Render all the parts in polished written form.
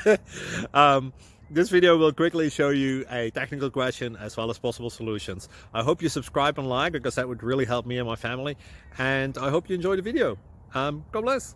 This video will quickly show you a technical question as well as possible solutions. I hope you subscribe and like, because that would really help me and my family. And I hope you enjoy the video. God bless.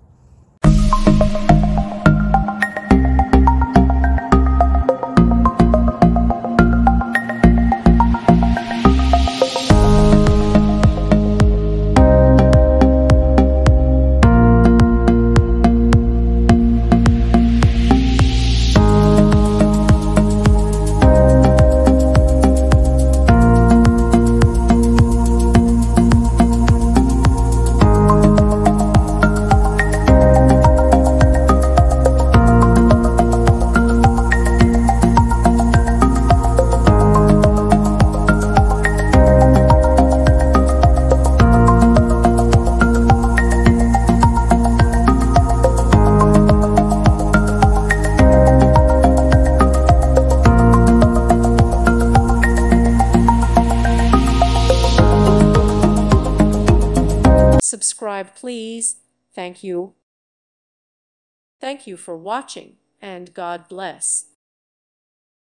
Subscribe, please. Thank you. Thank you for watching, and God bless.